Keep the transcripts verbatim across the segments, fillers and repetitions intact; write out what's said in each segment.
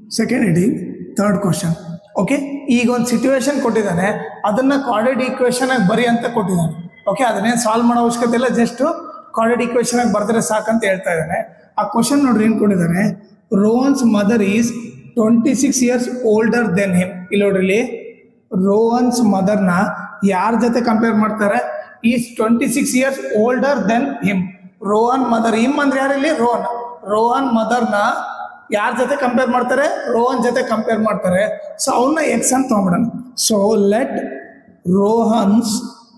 Second heading third question. Okay, ಈಗ ಒಂದು situation ಕೊಟ್ಟಿದ್ದಾನೆ, ಅದನ್ನ ಕ್ವಾಡ್ರೇಟಿಕ್ ಈಕ್ವೇಶನ್ ಆಗಿ ಬರಿ ಅಂತ ಕೊಟ್ಟಿದ್ದಾನೆ. ಓಕೆ, ಅದನ್ನೇನು ಸಾಲ್ವ್ ಮಾಡೋ ಅವಶ್ಯಕತೆ ಇಲ್ಲ, ಜಸ್ಟ್ ಕ್ವಾಡ್ರೇಟಿಕ್ ಈಕ್ವೇಶನ್ ಆಗಿ ಬರೆದ್ರೆ ಸಾಕಂತ ಹೇಳ್ತಾ ಇದ್ದಾನೆ. ಆ ಕ್ವಶನ್ ನೋಡ್ರಿ ಏನು ಕೊಟ್ಟಿದ್ದಾನೆ, Rohan's mother is twenty six years older than him. ಇಲ್ಲಿ ನೋಡ್ರಿ, ರೋಹನ್ಸ್ ಮದರ್ನ ಯಾರ ಜೊತೆ ಕಂಪೇರ್ ಮಾಡ್ತಾರೆ, is twenty six years older than him. Rohan mother, him ಅಂದ್ರೆ ಯಾರಿಲ್ಲಿ ರೋಹನ್, ರೋಹನ್ ಮದರ್ನ ಯಾರ ಜೊತೆ ಕಂಪೇರ್ ಮಾಡ್ತಾರೆ, ರೋಹನ್ ಜೊತೆ ಕಂಪೇರ್ ಮಾಡ್ತಾರೆ. ಸೊ ಅವನ್ನ ಎಕ್ಸ್ ಅಂತ ತಗೊಂಡ್ಬಿಡೋಣ. So let Rohan's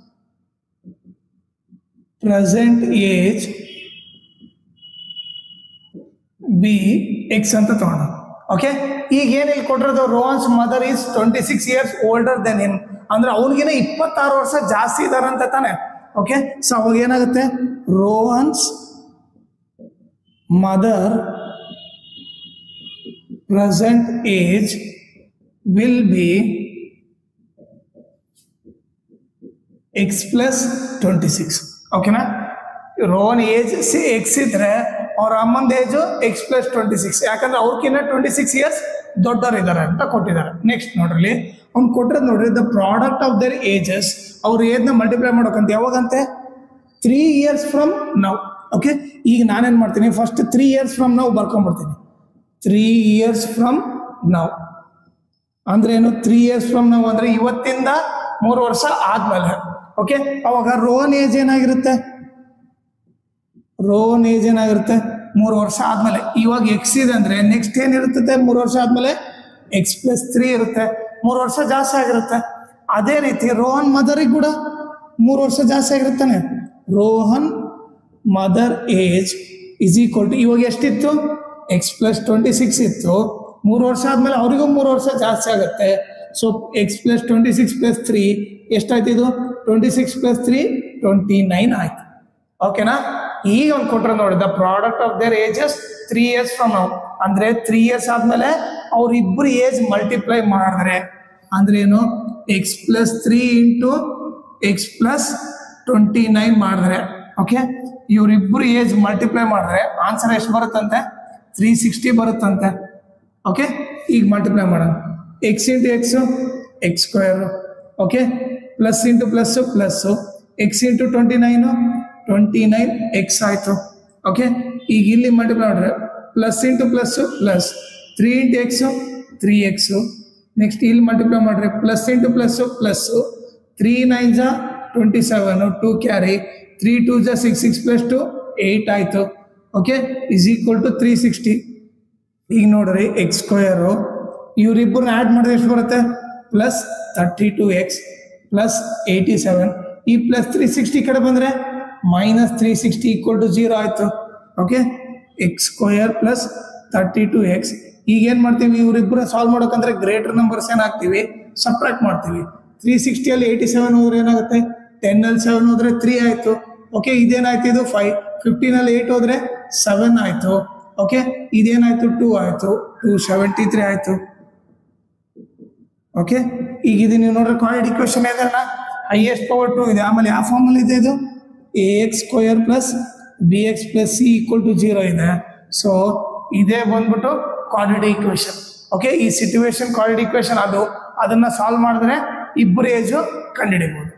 present age be x ಅಂತ ತಗೋಣ. ಓಕೆ, ಈಗ ಏನ್ ಇಲ್ಲಿ ಕೊಟ್ಟಿರೋದು, Rohan's mother is twenty six years older than him ಅಂದ್ರೆ ಅವ್ನಿಗಿನ ಇಪ್ಪತ್ತಾರು ವರ್ಷ ಜಾಸ್ತಿ ಇದಾರಂತ ತಾನೆ. ಓಕೆ, ಸೊ ಅವಾಗ ಏನಾಗುತ್ತೆ, Rohan's mother present age will be x plus twenty-six. ಓಕೆನಾ, ರೋಹನ್ ಏಜ್ ಸಿ ಎಕ್ಸ್ ಇದ್ರೆ ಅವ್ರ ಅಮ್ಮಂದ age x plus twenty six, ಯಾಕಂದ್ರೆ ಅವ್ರಕ್ಕಿನ್ನ ಟ್ವೆಂಟಿ ಸಿಕ್ಸ್ ಇಯರ್ಸ್ ದೊಡ್ಡವ್ರು ಇದ್ದಾರೆ ಅಂತ ಕೊಟ್ಟಿದ್ದಾರೆ. ನೆಕ್ಸ್ಟ್ ನೋಡ್ರಿ, ಅವ್ನು ಕೊಟ್ಟಿರೋದು ನೋಡ್ರಿ, the product of their ages, ಅವ್ರ ಏಜ್ನ ಮಲ್ಟಿಪ್ಲೈ ಮಾಡೋಕಂತ ಯಾವಾಗಂತೆ, three years from now. Okay, ಈಗ ನಾನೇನು ಮಾಡ್ತೀನಿ, first three years from now ಬರ್ಕೊಂಡ್ಬಿಡ್ತೀನಿ. ತ್ರೀ ಇಯರ್ಸ್ ಫ್ರಮ್ ನೌ ಅಂದ್ರೆ ಏನು, ತ್ರೀ ಇಯರ್ಸ್ ಫ್ರಮ್ ನೌ ಅಂದ್ರೆ ಇವತ್ತಿಂದ ಮೂರು ವರ್ಷ ಆದ್ಮೇಲೆ. ಓಕೆ, ಅವಾಗ ರೋಹನ್ ಏಜ್ ಏನಾಗಿರುತ್ತೆ, ರೋಹನ್ ಏಜ್ ಏನಾಗಿರುತ್ತೆ ಮೂರು ವರ್ಷ ಆದ್ಮೇಲೆ. ಇವಾಗ ಎಕ್ಸ್ ಇದೆ ಅಂದ್ರೆ ನೆಕ್ಸ್ಟ್ ಏನಿರುತ್ತೆ, ಮೂರು ವರ್ಷ ಆದ್ಮೇಲೆ ಎಕ್ಸ್ ಪ್ಲಸ್ ತ್ರೀ ಇರುತ್ತೆ, ಮೂರು ವರ್ಷ ಜಾಸ್ತಿ ಆಗಿರುತ್ತೆ. ಅದೇ ರೀತಿ ರೋಹನ್ ಮದರಿಗೆ ಕೂಡ ಮೂರು ವರ್ಷ ಜಾಸ್ತಿ ಆಗಿರುತ್ತಾನೆ. Rohan mother age is equal to, ಇವಾಗ ಎಷ್ಟಿತ್ತು, ಎಕ್ಸ್ ಪ್ಲಸ್ ಟ್ವೆಂಟಿ ಸಿಕ್ಸ್ ಇತ್ತು, ಮೂರು ವರ್ಷ ಆದ್ಮೇಲೆ ಅವರಿಗೂ ಮೂರು ವರ್ಷ ಜಾಸ್ತಿ ಆಗುತ್ತೆ. So x plus twenty six plus three ಎಷ್ಟಾಯ್ತು, ಇದು twenty six plus three twenty nine ಆಯ್ತು. ಓಕೆನಾ, ಈಗ ಒಂದು ಕೊಟ್ಟರೆ ನೋಡಿ, the product of their ages three years from now ಅಂದ್ರೆ ತ್ರೀ ಇಯರ್ಸ್ ಆದ್ಮೇಲೆ ಅವ್ರಿಬ್ರು ಏಜ್ ಮಲ್ಟಿಪ್ಲೈ ಮಾಡಿದ್ರೆ ಅಂದ್ರೆ ಏನು, x plus three into x plus twenty nine ಮಾಡಿದ್ರೆ, ಓಕೆ, ಇವರಿಬ್ರು ಏಜ್ ಮಲ್ಟಿಪ್ಲೈ ಮಾಡಿದ್ರೆ ಆನ್ಸರ್ ಎಷ್ಟು ಬರುತ್ತಂತೆ, ತ್ರೀ ಸಿಕ್ಸ್ಟಿ ಬರುತ್ತಂತೆ. ಓಕೆ, ಈಗ ಮಲ್ಟಿಪ್ಲೈ ಮಾಡೋಣ, x into x x square, okay, plus into plus plus, x into twenty nine twenty nine x ಆಯಿತು. Okay, ಈಗ ಇಲ್ಲಿ ಮಲ್ಟಿಪ್ಲೈ ಮಾಡಿದ್ರೆ plus into plus plus, three into x three x, next ಇಲ್ಲಿ multiply ಮಾಡಿದ್ರೆ plus into plus plus, three nine ಜಾ twenty seven, two carry, three two ಜಾ six, six plus two eight ಆಯಿತು. Okay, is equal to three sixty. ಈಗ ನೋಡ್ರಿ, x square ಇವರಿಬ್ಬರನ್ನ add ಮಾಡಿದ್ರೆ ಎಷ್ಟು ಬರುತ್ತೆ, plus thirty two x plus eighty seven. ಈ ಪ್ಲಸ್ ತ್ರೀ ಸಿಕ್ಸ್ಟಿ ಕಡೆ ಬಂದರೆ minus three sixty equal to zero ಆಯಿತು. Okay, x square plus thirty two x. ಈಗ ಏನು ಮಾಡ್ತೀವಿ, ಇವರಿಬ್ಬರ ಸಾಲ್ವ್ ಮಾಡೋಕಂದ್ರೆ ಗ್ರೇಟರ್ ನಂಬರ್ಸ್ ಏನಾಗ್ತೀವಿ, ಸಪ್ರೇಟ್ ಮಾಡ್ತೀವಿ. ತ್ರೀ ಸಿಕ್ಸ್ಟಿಯಲ್ಲಿ ಏಯ್ಟಿ ಸೆವೆನ್ ಹೋದ್ರೆ ಏನಾಗುತ್ತೆ, ಟೆನ್ನಲ್ಲಿ ಸೆವೆನ್ ಹೋದ್ರೆ ತ್ರೀ ಆಯಿತು. ಓಕೆ, ಇದೇನಾಯ್ತು, ಇದು ಫೈವ್. ಫಿಫ್ಟೀನಲ್ಲಿ ಏಯ್ಟ್ ಹೋದ್ರೆ ಸೆವೆನ್ ಆಯಿತು. ಓಕೆ, ಇದೇನಾಯ್ತು, ಟೂ ಆಯಿತು, ಟೂ ಸೆವೆಂಟಿ ತ್ರೀ ಆಯಿತು. ಓಕೆ, ಈಗ ಇದು ನೀವು ನೋಡ್ರಿ ಕ್ವಾಡ್ರೇಟಿಕ್ ಈಕ್ವೇಶನ್ ಇದೆ ಅಣ್ಣ, ಹೈಯೆಸ್ಟ್ ಪವರ್ ಟು ಇದೆ. ಆಮೇಲೆ ಯಾವ ಫಾರ್ಮಲ್ಲಿ ಇದೆ, ಇದು a x square plus b x plus c equal to zero ಇದೆ. ಸೊ ಇದೇ ಬಂದ್ಬಿಟ್ಟು ಕ್ವಾಡ್ರೇಟಿಕ್ ಈಕ್ವೇಶನ್. ಓಕೆ, ಈ ಸಿಚುವೇಶನ್ ಕ್ವಾಡ್ರೇಟಿಕ್ ಈಕ್ವೇಶನ್, ಅದು ಅದನ್ನ ಸಾಲ್ವ್ ಮಾಡಿದ್ರೆ ಇಬ್ಬರು ಏಜು ಕಂಡುಹಿಡಿಬಹುದು.